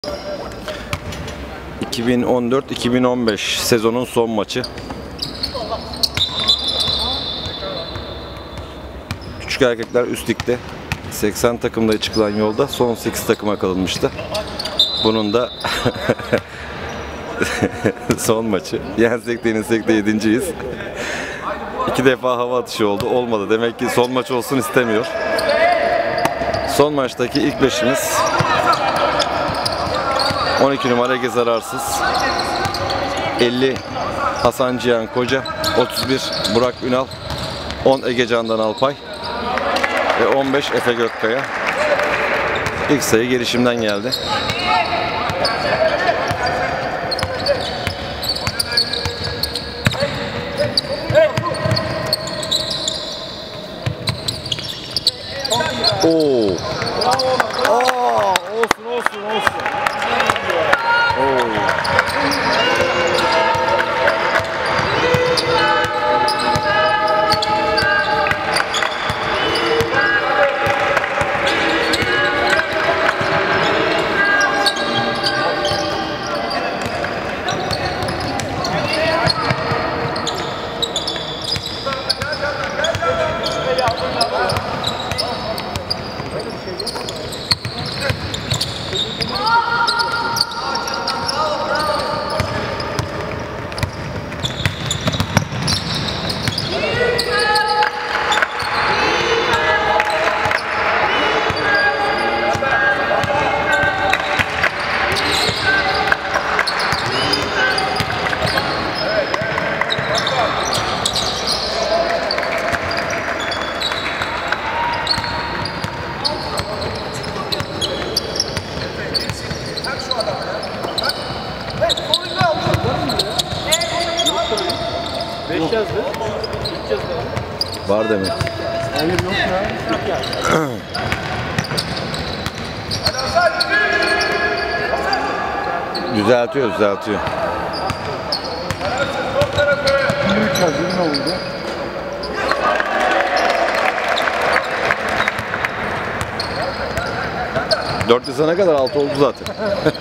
...2014-2015 sezonun son maçı. Küçük erkekler üst ligde 80 takımda çıkılan yolda son 8 takıma kalınmıştı. Bunun da son maçı. Yensek de yenilsek de 7.'yiz. 2 defa hava atışı oldu. Olmadı. Demek ki son maç olsun istemiyor. Son maçtaki ilk 5'imiz 12 numara Ege Zararsız, 50 Hasan Cihan Koca, 31 Burak Ünal, 10 Ege Candan Alpay ve 15 Efe Gökkaya. İlk sayı gelişimden geldi. Oo. Olsun. Var demek. Hayır yok ya. Düzeltiyor. 23 hazır ne oldu? 4 Nisan'a kadar 6 oldu zaten.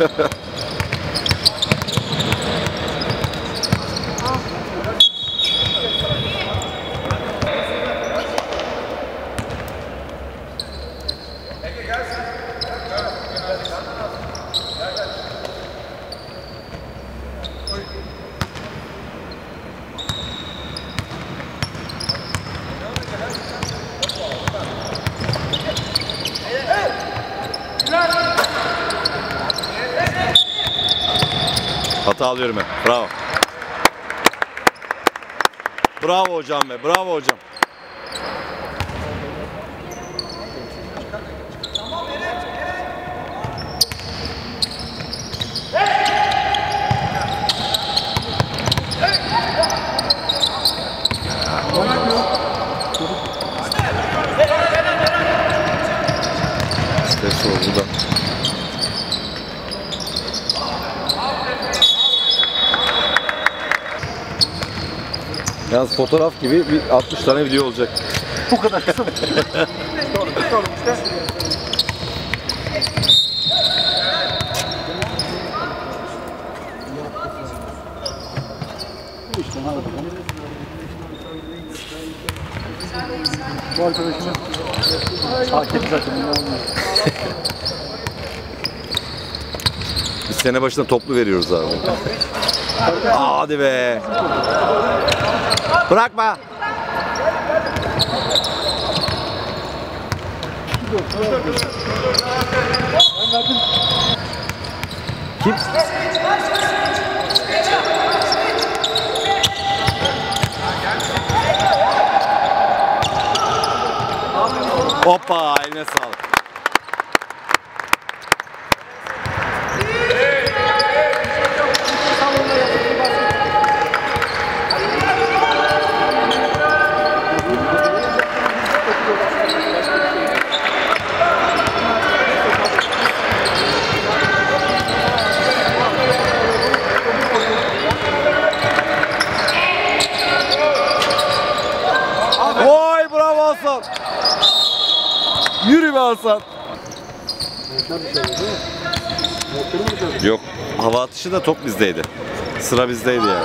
Hata alıyorum ben. Bravo. Bravo hocam be. Bravo hocam. Stres oldu da. Yalnız fotoğraf gibi bir 60 tane video olacak. Bu kadar kısa mı? Doğru işte. Bu arkadaşımız takip zaten. Biz sene başına toplu veriyoruz abi. Hadi be. Bırakma. Kim? Hoppa, eline sağlık. Vay bravo Hasan. Yürü be Hasan. Yok. Hava atışı da top bizdeydi. Sıra bizdeydi yani.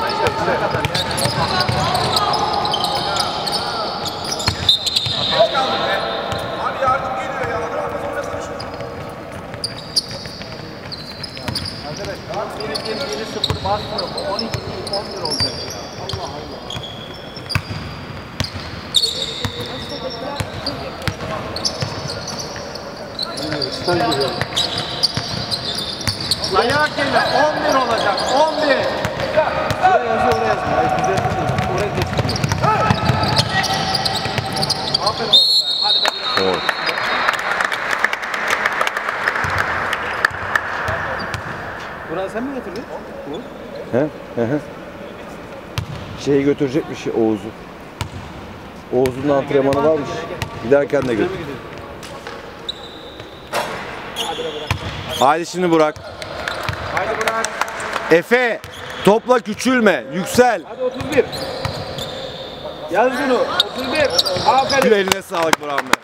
Biri 0 basmıyor. 12, 11 olacak. Allah Allah. Ayağa gelin. 11 olacak. 11. Buraya yazıyor, oraya yazıyor. Hayır, güzel değil. Oraya geçiyor. Aferin oğlum be. Hadi be. Doğru. Buraya sen mi getirdin? He? Şeyi götürecekmiş Oğuz'u. Oğuz'un da antrenmanı varmış. Giderken de götür. Haydi şimdi Burak. Haydi Burak. Efe, topla küçülme, yüksel. Hadi 31. Yaz bunu. 31. Aferin. Eline sağlık Burak Bey.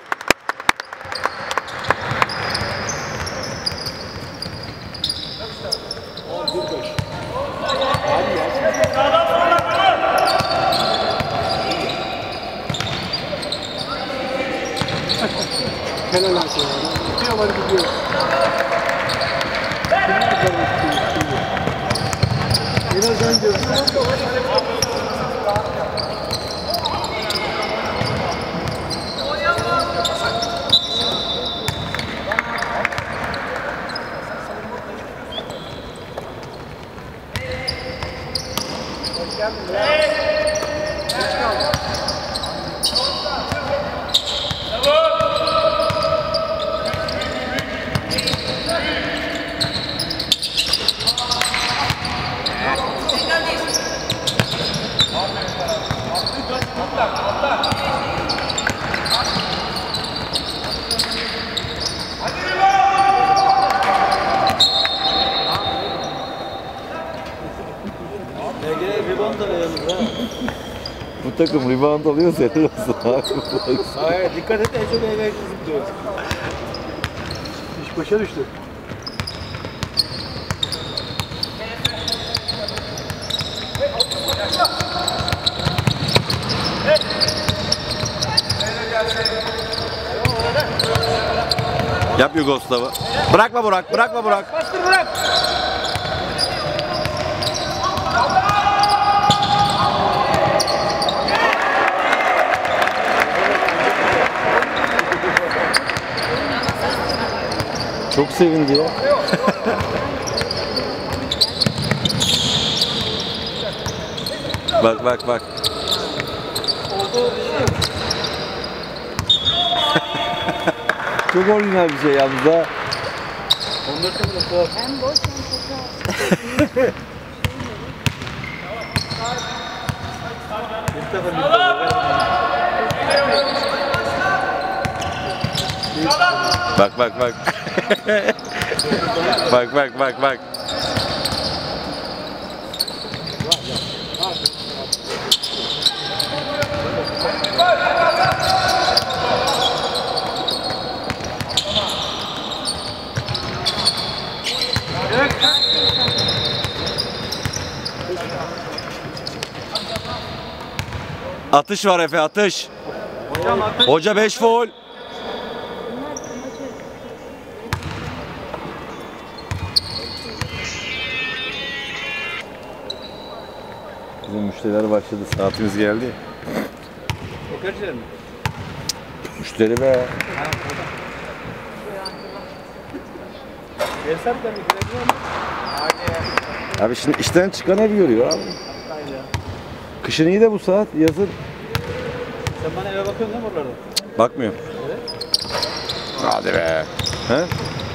Helal olsun. Gidiyor var gidiyor. Birazdan görüşürüz. Bu takım rebound alıyor senin olsun. Hayır, dikkat et, en çok eve zıplıyor. İş başa düştü. Yap Yugoslav'ı. Bırakma Burak, bırakma Burak. Bastır Burak. Çok sevindi ya. Bak bak bak. Çok orijinal bir şey yalnız ha. 14 Temmuz'da. Hem boş hem fotoğraf. Bak bak bak. Bak bak bak bak. Atış var Efe, atış. Hoca 5 faul. Bizim müşteriler başladı. Saatimiz geldi. Otelciler mi? Müşteri be. Hesap da mı? Girebiliyor mu? Haydi. Abi şimdi işten çıkan ev görüyor abi. Haydi. Kışın iyi de bu saat, yazın. Sen bana eve bakıyorsun değil mi oralarda? Bakmıyorum. Hadi be. He?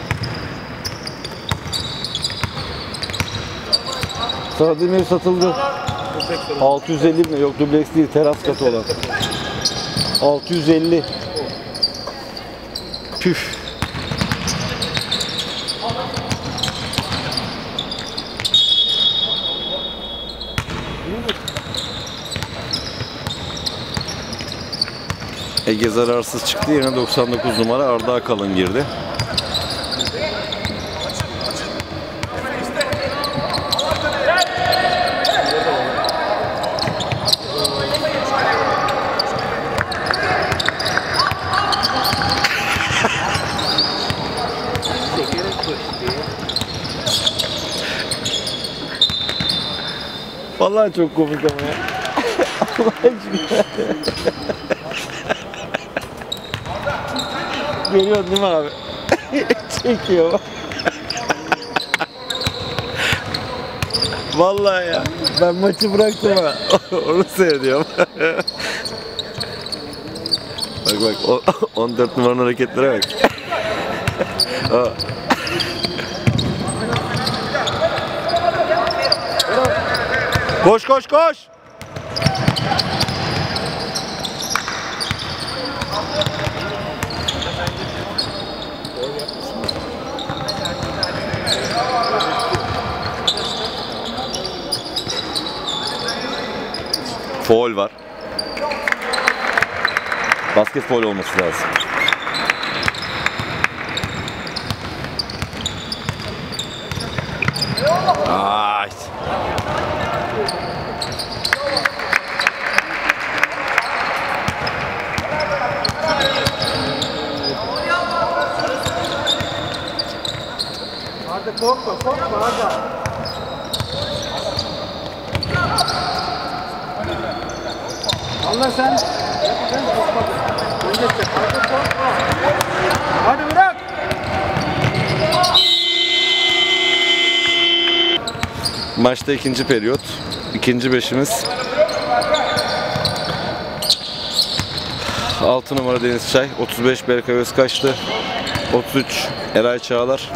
Sadık ev satıldı. 650 mi? Yok, dubleks değil, teras katı olan. 650. Püf. Ege zararsız çıktı, yerine 99 numara Arda Akalın girdi. Vallahi çok komik ama ya. Allah aşkına. Görüyorsun değil mi abi? Çekiyor. Vallahi ya. Ben maçı bıraktım ha. Onu seyrediyorum. Bak 14 numaranın hareketlere bak. Koş koş koş. Faul var. Basket faul olması lazım. Ay. Hadi korkma hadi. Allah sen. Sen korkma. Hadi korkma. Hadi bırak. Maçta ikinci periyot. İkinci beşimiz. 6 numara Deniz Çay, 35 Berkay Özkaçlı, 33 Eray Çağlar,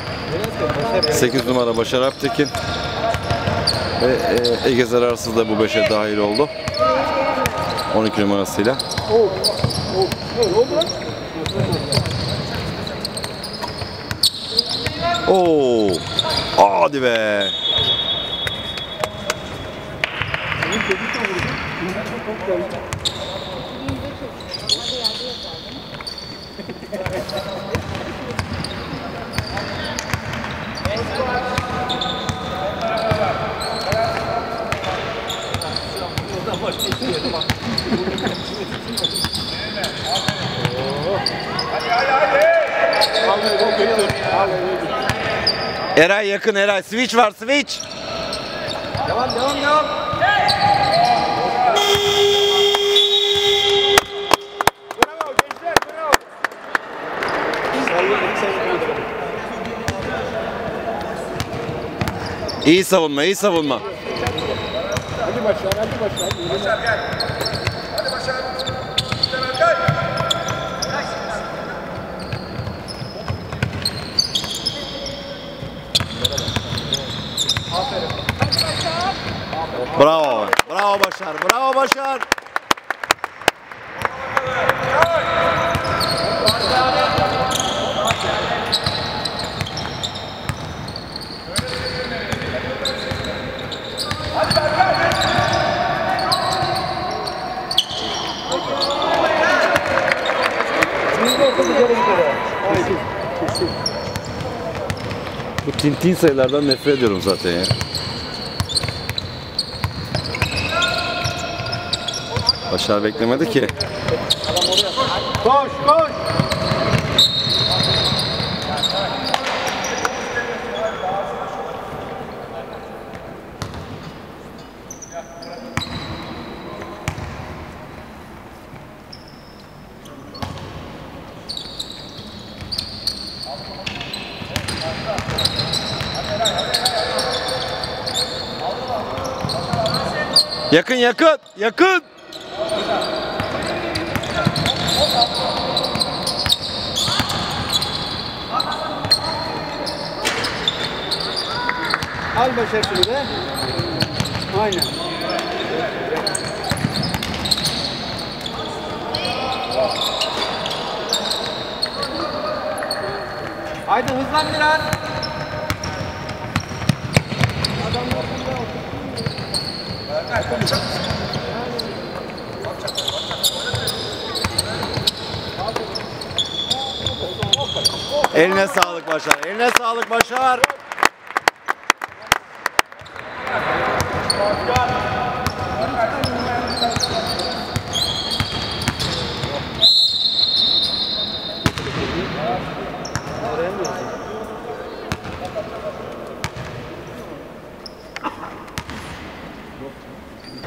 8 numara Başar Aptekin ve Ege Zararsız da bu 5'e dahil oldu. 12 numarasıyla. Oo! Hadi be! Eray yakın, Eray. Switch var, switch. Devam. Bravo gençler, bravo. İyi savunma, iyi savunma. Hadi Başar. Başar gel. Hadi Başar. İşte gel. Bravo. Bravo Başar. Bravo Başar. Bu tintin sayılardan nefret ediyorum zaten ya. Başar beklemedi ki. Koş. Yakın. Al Başar şunu be. Aynen. Haydi hızlan biraz. Eline sağlık Başar. Eline sağlık Başar.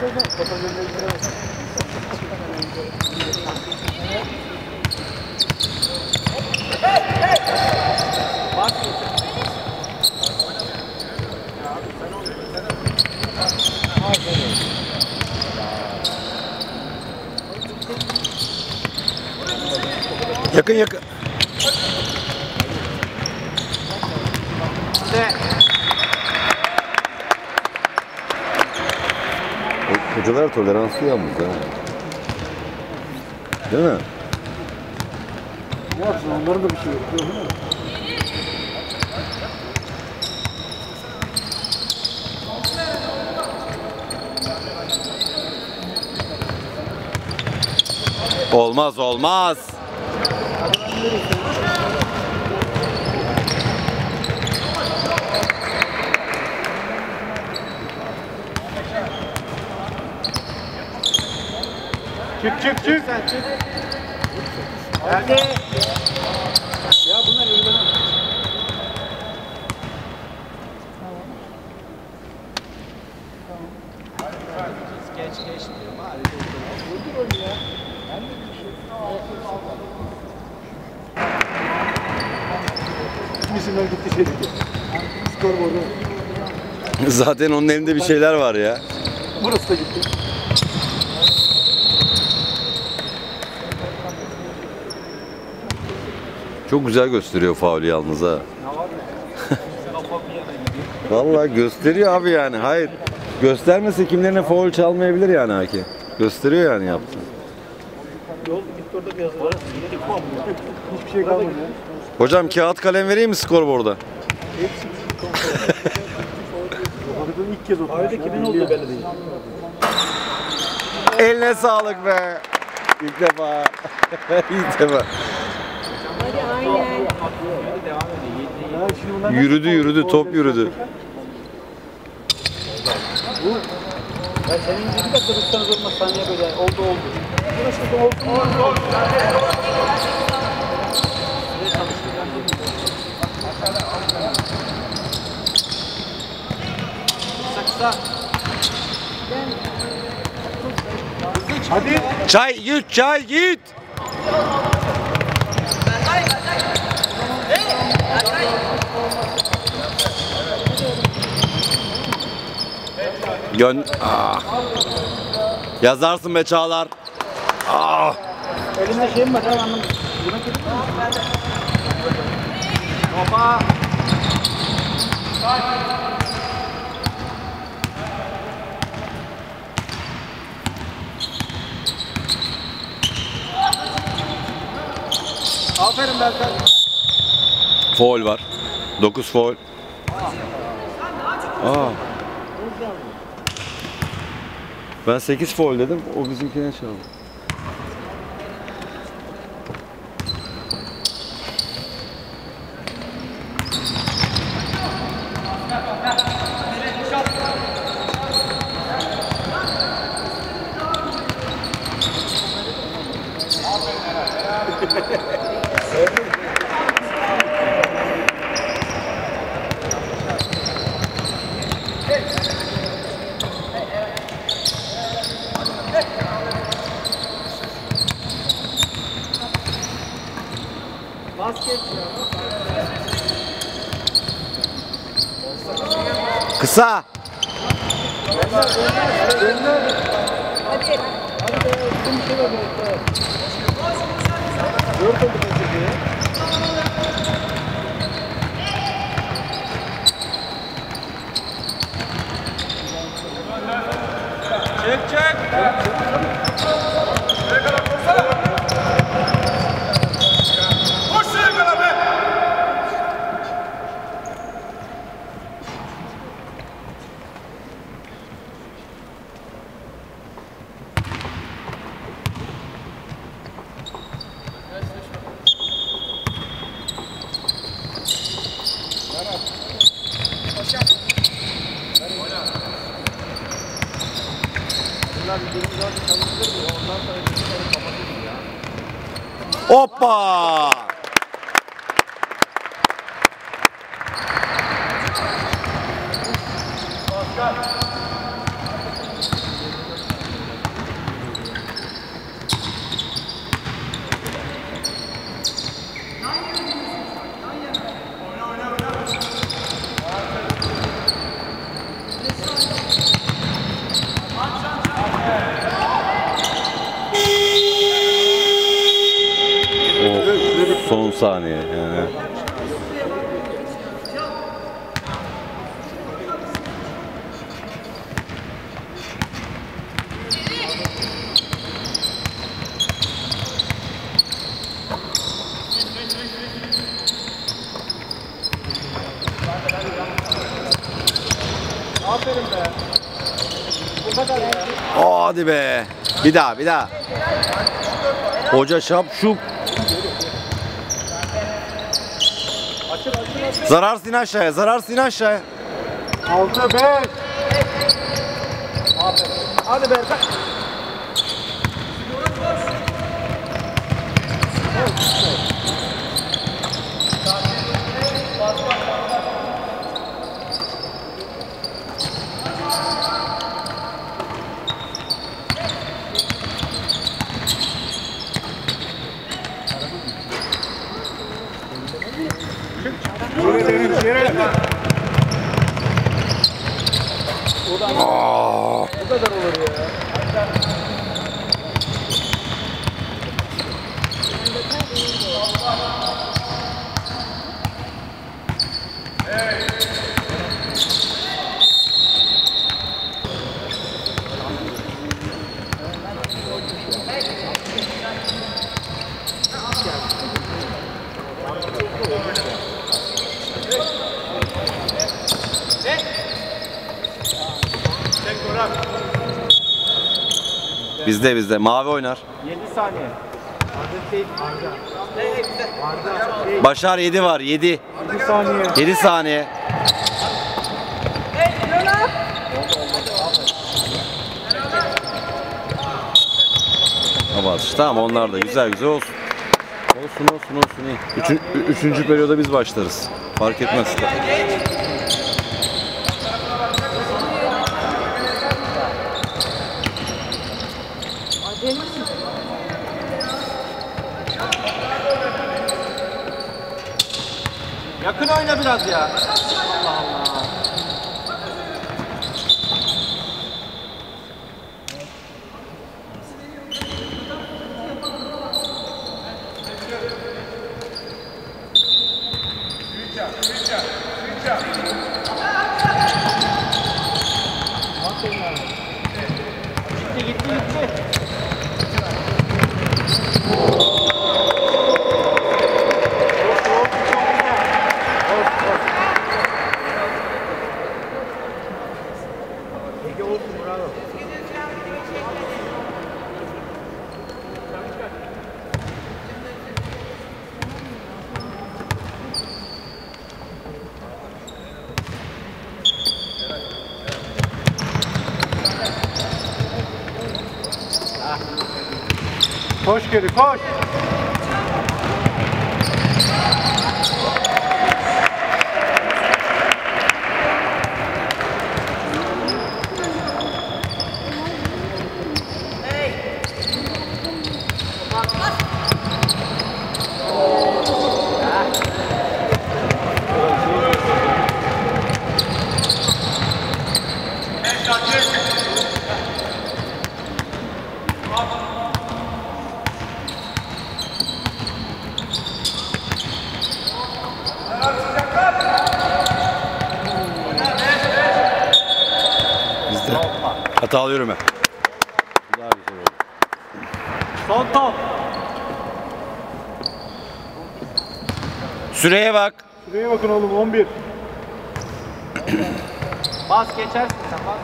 Yakın yakın. Hocalar toleranslı yalnız ha. Değil mi? Ne yapsın onların da bir şey yok. Değil mi? Olmaz olmaz. Çık. Sen çık. Geldi. Ya bunlar öyle. Geç diyorum abi. Vurdur onu ya. Ben de bir şey. İsimler gitti şey dedi. Skorboardu. Zaten onun elinde bir şeyler var ya. Burası da gitti. Çok güzel gösteriyor faulü yalnız ha. Vallahi gösteriyor abi yani. Hayır. Göstermese kimlerine faul çalmayabilir yani hakem. Gösteriyor yani yaptı. Yol gitti orada biraz var. Hiçbir şey kalmadı ya. Hocam kağıt kalem vereyim mi skorboarda? Hepsi ilk kez oldu. Hayırda kimin olduğu belli değil. Eline sağlık be. İlk defa. İlk defa. Hadi aynen. Yürüdü top yürüdü. Ya senin 20 dakika tutsanız olmaz saniye böyle oldu. Burası da oldu. Hadi. Çay git. Yazarsın be Çağlar. Elinde şey mi var? Ben anlamadım. Buna girdin mi? Hopa. Aferin Berkay. Faul var. 9 faul. Ben 8 faul dedim. O bizimkine çaldı. Kısa. Çek. Hoppa! saniye yani. Aferin be. Bu kadar ya. Hadi be. Bir daha, bir daha. Hoca şapşuk. Zararsın aşağıya, zararsın aşağıya. 6-5. Aferin. Hadi be. Bu kadar olur ya. Bizde mavi oynar. 7 saniye. Arda değil, Arda. Arda. Başar 7 var, 7. 7 saniye. 7 saniye. Hava atışı. Tamam, onlar da güzel olsun. Olsun iyi. Üçüncü periyoda biz başlarız. Fark etmez. Yakın oyna biraz ya. Allah Allah. Gitti. Koş geri, koş. Hatalı yürüme. Daha güzel oldu. Son top. Süreye bak. Şuraya bakın oğlum, 11. Bas, geçersin sen, bas.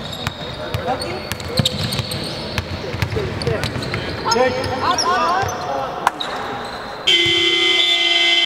Çek.